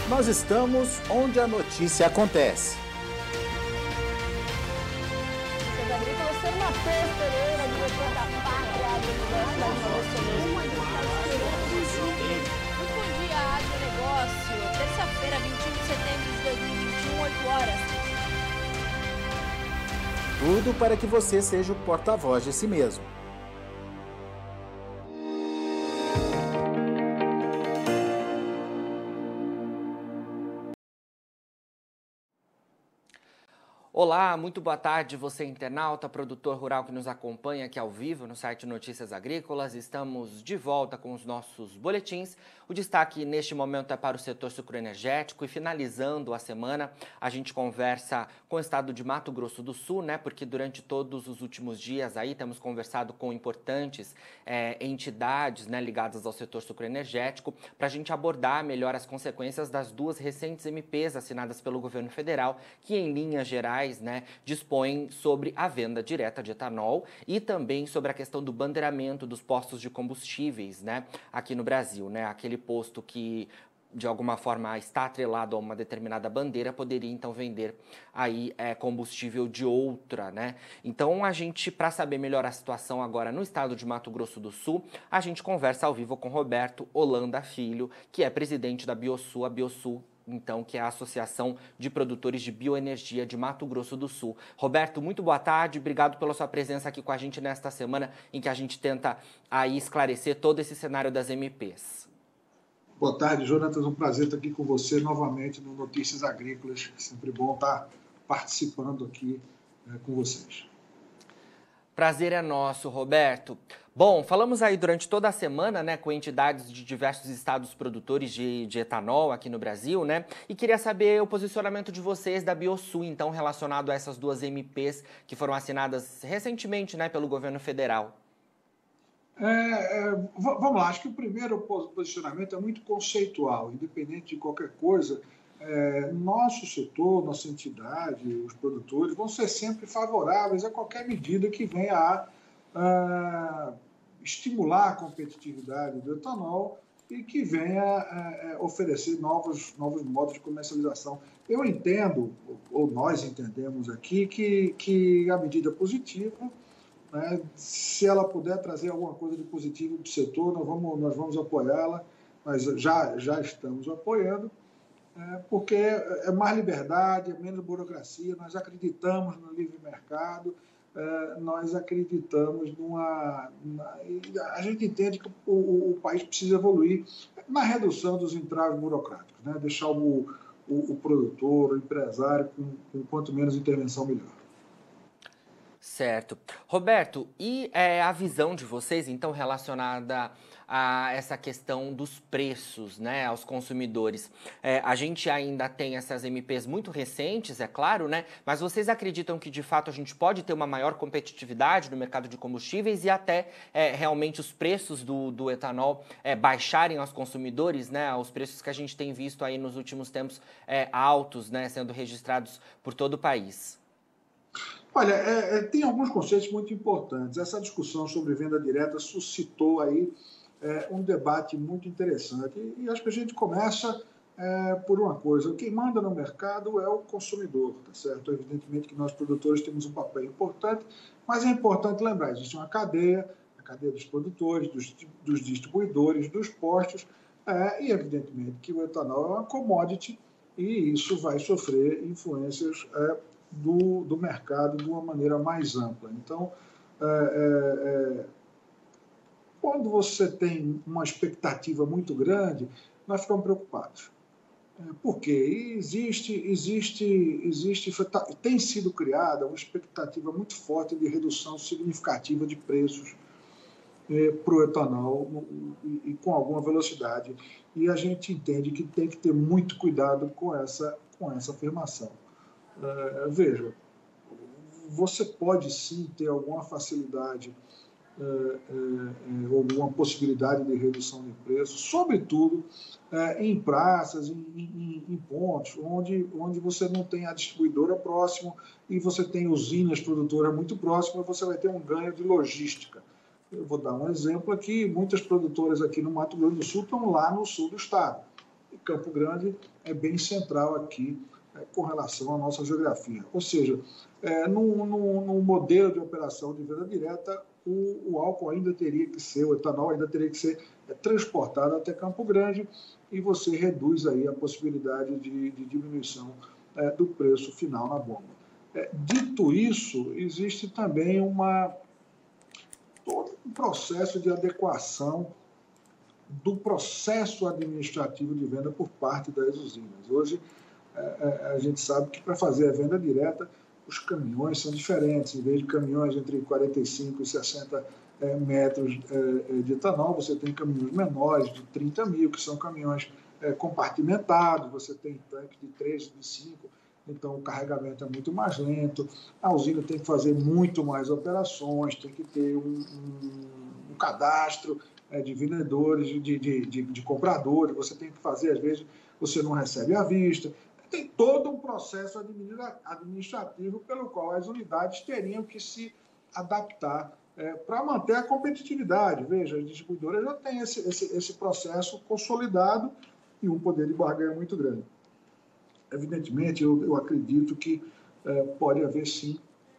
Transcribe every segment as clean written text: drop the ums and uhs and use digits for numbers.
Nós estamos onde a notícia acontece. Muito bom dia, agronegócio. Terça-feira, 21 de setembro de 2021, 8 horas. Tudo para que você seja o porta-voz de si mesmo. Olá, muito boa tarde, você internauta, produtor rural que nos acompanha aqui ao vivo no site Notícias Agrícolas. Estamos de volta com os nossos boletins. O destaque neste momento é para o setor sucroenergético e finalizando a semana, a gente conversa com o estado de Mato Grosso do Sul, né? Porque durante todos os últimos dias aí temos conversado com importantes entidades, né, ligadas ao setor sucroenergético para a gente abordar melhor as consequências das duas recentes MPs assinadas pelo governo federal, que em linhas gerais, né, dispõem sobre a venda direta de etanol e também sobre a questão do bandeiramento dos postos de combustíveis, né, aqui no Brasil, né, aquele posto que de alguma forma está atrelado a uma determinada bandeira, poderia então vender aí combustível de outra, né? Então a gente, para saber melhor a situação agora no estado de Mato Grosso do Sul, a gente conversa ao vivo com Roberto Holanda Filho, que é presidente da Biosul, a Biosul, então, que é a Associação de Produtores de Bioenergia de Mato Grosso do Sul. Roberto, muito boa tarde, obrigado pela sua presença aqui com a gente nesta semana em que a gente tenta aí esclarecer todo esse cenário das MPs. Boa tarde, Jonatas, um prazer estar aqui com você novamente no Notícias Agrícolas, sempre bom estar participando aqui com vocês. Prazer é nosso, Roberto. Bom, falamos aí durante toda a semana, né, com entidades de diversos estados produtores de etanol aqui no Brasil, né, e queria saber o posicionamento de vocês da Biosul, então, relacionado a essas duas MPs que foram assinadas recentemente, né, pelo governo federal. Vamos lá, acho que o primeiro posicionamento é muito conceitual, independente de qualquer coisa. Nosso setor, nossa entidade, os produtores vão ser sempre favoráveis a qualquer medida que venha a estimular a competitividade do etanol e que venha oferecer novos modos de comercialização. Eu entendo, ou nós entendemos aqui, que a medida é positiva, né? Se ela puder trazer alguma coisa de positivo para o setor, nós vamos apoiá-la, mas já estamos apoiando. Porque é mais liberdade, é menos burocracia, nós acreditamos no livre mercado, nós acreditamos a gente entende que o país precisa evoluir na redução dos entraves burocráticos, né? Deixar o produtor, o empresário com quanto menos intervenção, melhor. Certo. Roberto, e a visão de vocês, então, relacionada a essa questão dos preços, né, aos consumidores? A gente ainda tem essas MPs muito recentes, é claro, né, mas vocês acreditam que, de fato, a gente pode ter uma maior competitividade no mercado de combustíveis e até realmente os preços do etanol baixarem aos consumidores, né, os preços que a gente tem visto aí nos últimos tempos altos, né, sendo registrados por todo o país? Olha, tem alguns conceitos muito importantes. Essa discussão sobre venda direta suscitou aí um debate muito interessante. E acho que a gente começa por uma coisa. Quem manda no mercado é o consumidor, tá certo? Evidentemente que nós, produtores, temos um papel importante, mas é importante lembrar, existe uma cadeia, a cadeia dos produtores, dos distribuidores, dos postos, e evidentemente que o etanol é uma commodity e isso vai sofrer influências do mercado de uma maneira mais ampla. Então, quando você tem uma expectativa muito grande, nós ficamos preocupados. Por quê? Tem sido criada uma expectativa muito forte de redução significativa de preços para o etanol e com alguma velocidade. E a gente entende que tem que ter muito cuidado com essa afirmação. Veja, você pode sim ter alguma facilidade alguma possibilidade de redução de preço, sobretudo em praças, em pontos, onde você não tem a distribuidora próximo e você tem usinas produtoras muito próximas, você vai ter um ganho de logística. Eu vou dar um exemplo aqui, muitas produtoras aqui no Mato Grosso do Sul estão lá no sul do estado. E Campo Grande é bem central aqui com relação à nossa geografia. Ou seja, no modelo de operação de venda direta, o álcool ainda teria que ser, o etanol ainda teria que ser transportado até Campo Grande e você reduz aí a possibilidade de diminuição do preço final na bomba. Dito isso, existe também todo um processo de adequação do processo administrativo de venda por parte das usinas. Hoje, a gente sabe que para fazer a venda direta, os caminhões são diferentes. Em vez de caminhões entre 45 e 60 metros de etanol, você tem caminhões menores, de 30 mil, que são caminhões compartimentados, você tem tanques de 3, de 5, então o carregamento é muito mais lento, a usina tem que fazer muito mais operações, tem que ter um cadastro de vendedores, de compradores, você tem que fazer, às vezes, você não recebe à vista. Tem todo um processo administrativo pelo qual as unidades teriam que se adaptar para manter a competitividade. Veja, as distribuidoras já têm esse processo consolidado e um poder de barganha muito grande. Evidentemente, eu acredito que pode haver, sim,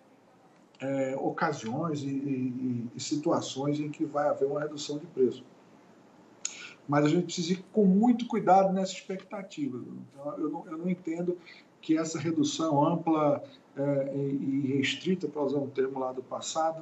ocasiões e situações em que vai haver uma redução de preço. Mas a gente precisa ir com muito cuidado nessa expectativa. Então, eu não entendo que essa redução ampla e restrita, para usar um termo lá do passado,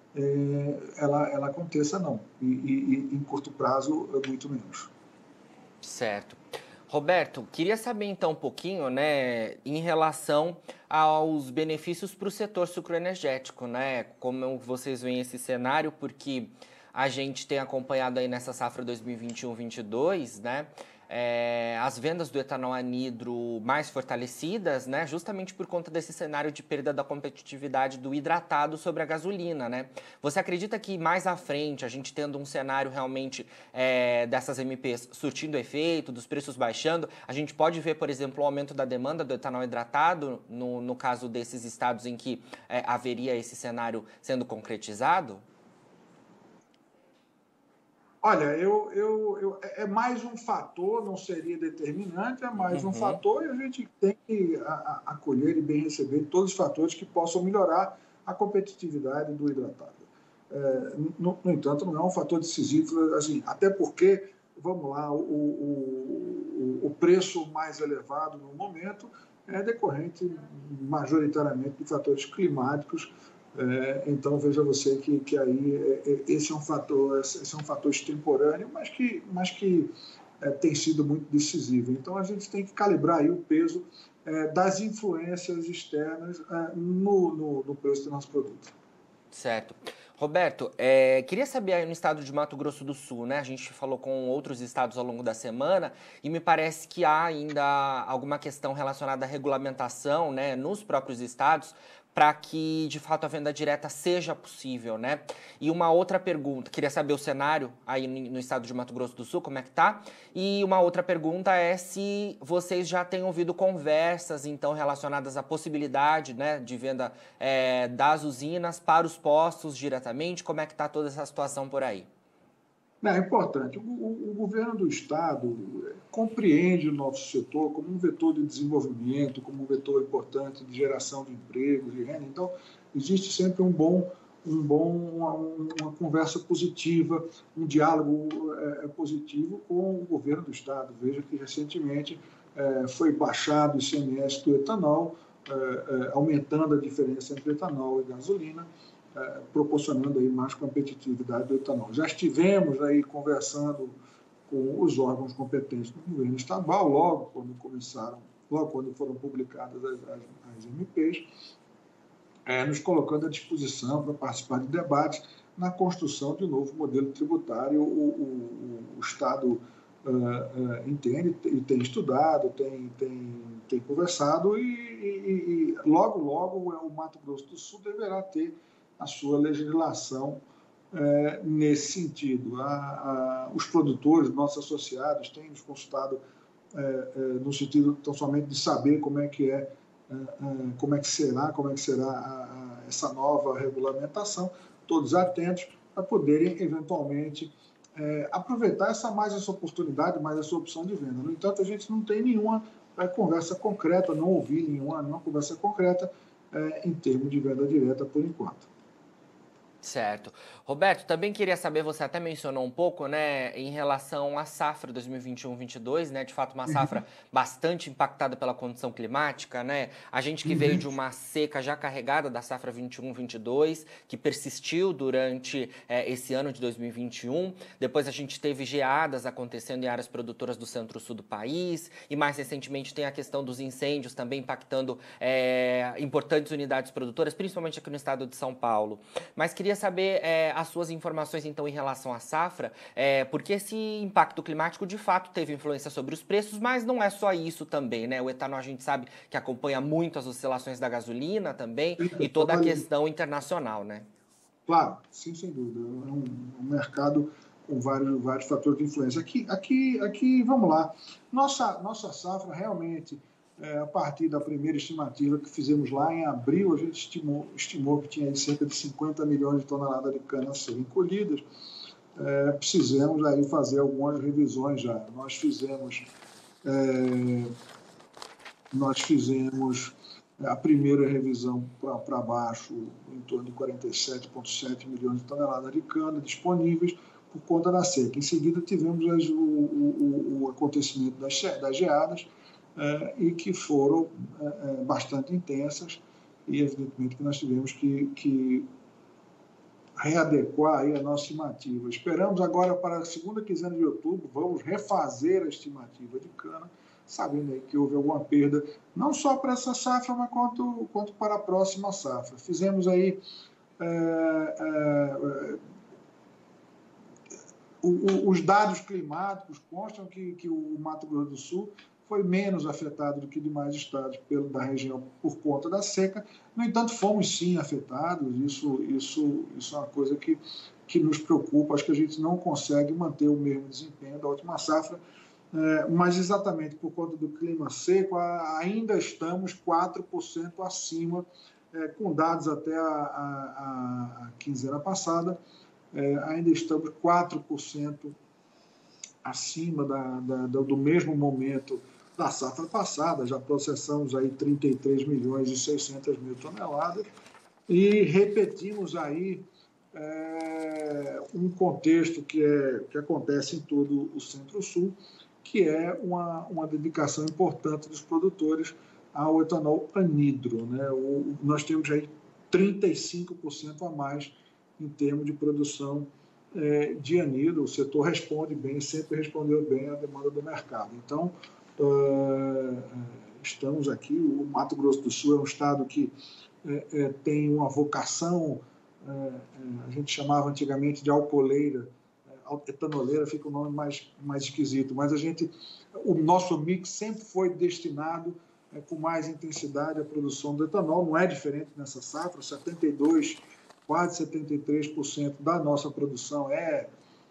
ela aconteça, não. E em curto prazo, muito menos. Certo. Roberto, queria saber então um pouquinho, né, em relação aos benefícios para o setor sucroenergético, né? Como vocês veem esse cenário, porque a gente tem acompanhado aí nessa safra 2021-22, né, as vendas do etanol anidro mais fortalecidas, né, justamente por conta desse cenário de perda da competitividade do hidratado sobre a gasolina, né? Você acredita que mais à frente, a gente tendo um cenário realmente dessas MPs surtindo efeito, dos preços baixando, a gente pode ver, por exemplo, o aumento da demanda do etanol hidratado, no caso desses estados em que haveria esse cenário sendo concretizado? Olha, é mais um fator, não seria determinante, é mais um fator e a gente tem que acolher e bem receber todos os fatores que possam melhorar a competitividade do hidratado. No entanto, não é um fator decisivo, assim, até porque, vamos lá, o preço mais elevado no momento é decorrente majoritariamente de fatores climáticos. Então veja você que aí esse é um fator extemporâneo, mas que tem sido muito decisivo. Então a gente tem que calibrar aí o peso das influências externas no preço do nosso produto. Certo. Roberto, queria saber aí no estado de Mato Grosso do Sul, né? A gente falou com outros estados ao longo da semana e me parece que há ainda alguma questão relacionada à regulamentação, né, nos próprios estados, para que, de fato, a venda direta seja possível, né? E uma outra pergunta, queria saber o cenário aí no estado de Mato Grosso do Sul, como é que tá? E uma outra pergunta é se vocês já têm ouvido conversas, então, relacionadas à possibilidade, né, de venda das usinas para os postos diretamente, como é que tá toda essa situação por aí? É importante. O governo do Estado compreende o nosso setor como um vetor de desenvolvimento, como um vetor importante de geração de empregos, de renda. Então, existe sempre uma conversa positiva, um diálogo positivo com o governo do Estado. Veja que, recentemente, foi baixado o ICMS do etanol, aumentando a diferença entre etanol e gasolina, proporcionando aí mais competitividade do etanol. Já estivemos aí conversando com os órgãos competentes do governo estadual, logo quando foram publicadas as MPs, nos colocando à disposição para participar de debates na construção de um novo modelo tributário. O Estado entende e tem estudado, tem conversado e logo o Mato Grosso do Sul deverá ter a sua legislação nesse sentido. Os produtores, nossos associados, têm nos consultado no sentido tão somente de saber como é que será essa nova regulamentação, todos atentos para poderem, eventualmente, aproveitar mais essa oportunidade, mais essa opção de venda. No entanto, a gente não tem nenhuma conversa concreta, não ouvi nenhuma conversa concreta em termos de venda direta por enquanto. Certo. Roberto, também queria saber, você até mencionou um pouco, né, em relação à safra 2021-22, né, de fato uma safra bastante impactada pela condição climática, né, a gente que veio de uma seca já carregada da safra 21-22, que persistiu durante esse ano de 2021, depois a gente teve geadas acontecendo em áreas produtoras do centro-sul do país, e mais recentemente tem a questão dos incêndios também impactando importantes unidades produtoras, principalmente aqui no estado de São Paulo. Mas queria saber as suas informações, então, em relação à safra, porque esse impacto climático, de fato, teve influência sobre os preços, mas não é só isso também, né? O etanol, a gente sabe que acompanha muito as oscilações da gasolina também e toda a questão internacional, né? Claro, sim, sem dúvida. É um mercado com vários fatores de influência. Aqui, vamos lá. Nossa safra, realmente, a partir da primeira estimativa que fizemos lá em abril, a gente estimou que tinha cerca de 50 milhões de toneladas de cana a serem colhidas. Precisamos aí fazer algumas revisões já. Nós fizemos a primeira revisão para baixo, em torno de 47,7 milhões de toneladas de cana disponíveis por conta da seca. Em seguida, tivemos o acontecimento das geadas, e que foram bastante intensas, e evidentemente que nós tivemos que readequar aí a nossa estimativa. Esperamos agora para a segunda quinzena de outubro, vamos refazer a estimativa de cana, sabendo aí que houve alguma perda, não só para essa safra, mas quanto para a próxima safra. Fizemos aí os dados climáticos constam que o Mato Grosso do Sul foi menos afetado do que demais estados da região por conta da seca. No entanto, fomos sim afetados. Isso é uma coisa que nos preocupa. Acho que a gente não consegue manter o mesmo desempenho da última safra, mas exatamente por conta do clima seco, ainda estamos 4% acima, com dados até a quinzena passada, ainda estamos 4% acima do mesmo momento da safra passada. Já processamos aí 33 milhões e 600 mil toneladas e repetimos aí um contexto que acontece em todo o Centro-Sul, que é uma dedicação importante dos produtores ao etanol anidro, né? Nós temos aí 35% a mais em termos de produção de anidro. O setor responde bem, sempre respondeu bem à demanda do mercado. Então, estamos aqui. O Mato Grosso do Sul é um estado que tem uma vocação, a gente chamava antigamente de alcooleira, etanoleira fica o nome mais esquisito, mas o nosso mix sempre foi destinado com mais intensidade à produção do etanol. Não é diferente nessa safra, quase 73% da nossa produção é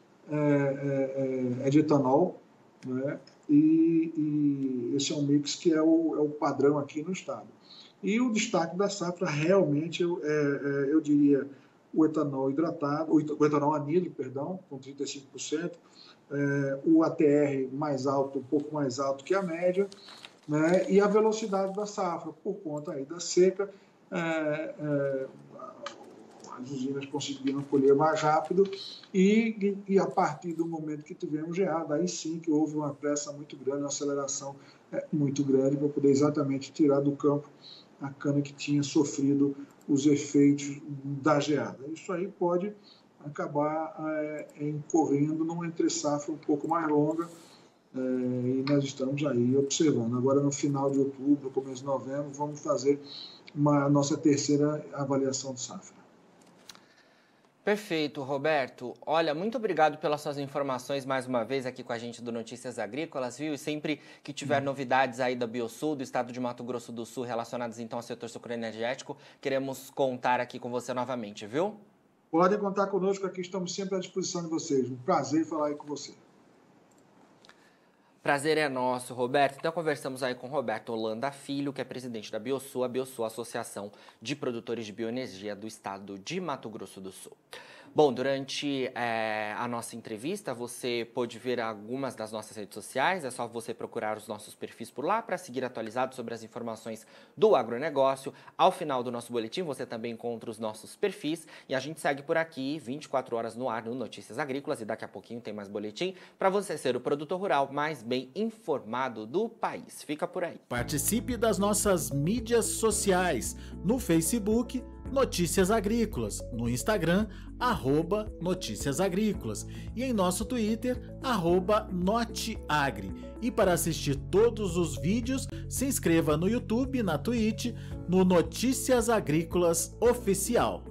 de etanol, né? E esse é um mix que é o padrão aqui no estado. E o destaque da safra realmente, eu diria, o etanol hidratado, o etanol anidro, perdão, com 35%, o ATR mais alto, um pouco mais alto que a média, né? E a velocidade da safra, por conta aí da seca, as usinas conseguiram colher mais rápido e a partir do momento que tivemos geada, aí sim que houve uma pressa muito grande, uma aceleração muito grande para poder exatamente tirar do campo a cana que tinha sofrido os efeitos da geada. Isso aí pode acabar incorrendo numa entre-safra um pouco mais longa, e nós estamos aí observando. Agora, no final de outubro, começo de novembro, vamos fazer a nossa terceira avaliação de safra. Perfeito, Roberto. Olha, muito obrigado pelas suas informações mais uma vez aqui com a gente do Notícias Agrícolas, viu? E sempre que tiver novidades aí da Biosul, do estado de Mato Grosso do Sul, relacionadas então ao setor sucroenergético, queremos contar aqui com você novamente, viu? Podem contar conosco aqui, estamos sempre à disposição de vocês. Um prazer falar aí com você. Prazer é nosso, Roberto. Então, conversamos aí com Roberto Holanda Filho, que é presidente da Biosul, a Associação de Produtores de Bioenergia do estado de Mato Grosso do Sul. Bom, durante a nossa entrevista, você pôde ver algumas das nossas redes sociais. É só você procurar os nossos perfis por lá para seguir atualizado sobre as informações do agronegócio. Ao final do nosso boletim, você também encontra os nossos perfis. E a gente segue por aqui, 24 horas no ar, no Notícias Agrícolas. E daqui a pouquinho tem mais boletim para você ser o produtor rural mais bem informado do país. Fica por aí. Participe das nossas mídias sociais. No Facebook, Notícias Agrícolas. No Instagram, @Notícias Agrícolas. E em nosso Twitter, @Noteagri. E para assistir todos os vídeos, se inscreva no YouTube, na Twitch, no Notícias Agrícolas Oficial.